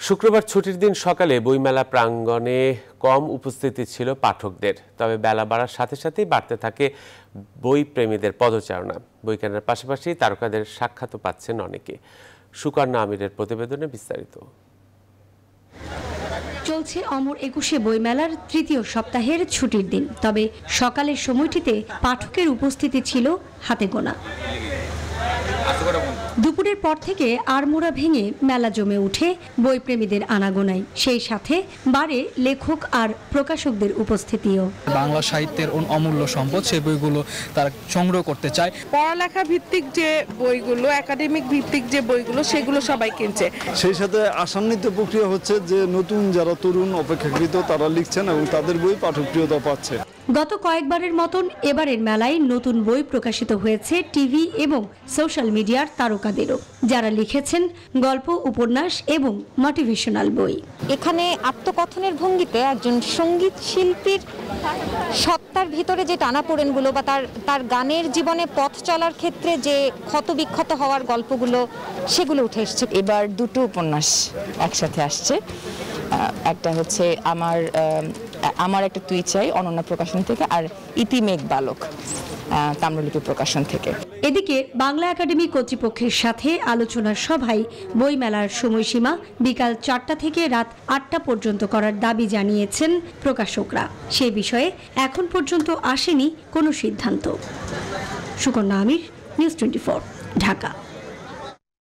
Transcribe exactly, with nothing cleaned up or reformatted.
শুক্রবার ছুটির দিন সকালে বইমেলা প্রাঙ্গণে কম উপস্থিতি ছিল পাঠকদের। তবে বেলা বাড়ার সাথে সাথেই বাড়তে থাকে বই প্রেমীদের পদচারণা। বই কেনার পাশাপাশি তারকাদের সাক্ষাৎও পাচ্ছেন অনেকে। সুকন্যা আমিরের প্রতিবেদনে বিস্তারিত। চলছে অমর একুশে বইমেলার তৃতীয় সপ্তাহের ছুটির দিন। তবে সকালের সময়টিতে পাঠকের উপস্থিতি ছিল হাতে গোনা। দুপুরের পর থেকে আড়মোড়া ভেঙে মেলা জমে উঠে বইপ্রেমীদের আনাগোনায়। সেই সাথে বাড়ে লেখক আর প্রকাশকদের উপস্থিতিও। বাংলা সাহিত্যের অমূল্য সম্পদ, সেই বইগুলো তারা সংগ্রহ করতে চায়। পড়ালেখা ভিত্তিক যে বইগুলো, একাডেমিক ভিত্তিক যে বইগুলো, সেগুলো সবাই কিনছে। সেই সাথে আশান্বিত প্রক্রিয়া হচ্ছে যে নতুন যারা তরুণ অপেক্ষাকৃত তারা লিখছেন এবং তাদের বই পাঠকপ্রিয়তা পাচ্ছে। গত কয়েকবারের মতন এবারের মেলায় নতুন বই প্রকাশিত হয়েছে টিভি এবং সোশ্যাল মিডিয়ার তারকাদেরও, যারা লিখেছেন গল্প, উপন্যাস এবং মোটিভেশনাল বই। এখানে আত্মকথনের ভঙ্গিতে একজন সঙ্গীত শিল্পীর সত্তার ভিতরে যে টানাপোড়েনগুলো বা তার তার গানের জীবনে পথ চলার ক্ষেত্রে যে ক্ষতবিক্ষত হওয়ার গল্পগুলো, সেগুলো উঠে এসছে। এবার দুটো উপন্যাস একসাথে আসছে। একটা হচ্ছে আমার আমার একটা তুই চাই অনন্যা প্রকাশন থেকে, আর ইতিমেঘ বালক তাম্রলিপি প্রকাশন থেকে। এদিকে বাংলা একাডেমি কর্তৃপক্ষের সাথে আলোচনার সভায় বইমেলার সময়সীমা বিকাল চারটা থেকে রাত আটটা পর্যন্ত করার দাবি জানিয়েছেন প্রকাশকরা। সে বিষয়ে এখন পর্যন্ত আসেনি কোনো সিদ্ধান্ত। Sukanya Amir, news twenty four, Dhaka.